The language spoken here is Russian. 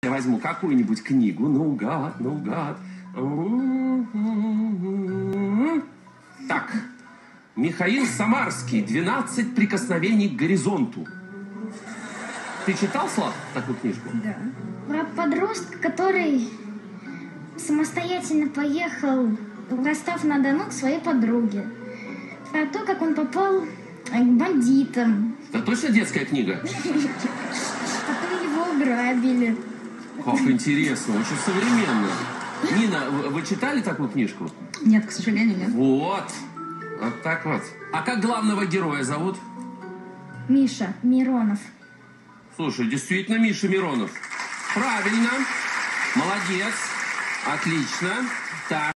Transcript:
Я возьму какую-нибудь книгу, наугад, наугад. Так, Михаил Самарский, «12 прикосновений к горизонту». Ты читал, Слав, такую книжку? Да. Про подростка, который самостоятельно поехал в Ростов-на-Дону к своей подруге. Про то, как он попал к бандитам. Это точно детская книга? Потом его уграбили. Как интересно, очень современно. Нина, вы читали такую книжку? Нет, к сожалению, нет. Вот. Вот так вот. А как главного героя зовут? Миша Миронов. Слушай, действительно Миша Миронов. Правильно. Молодец. Отлично. Так.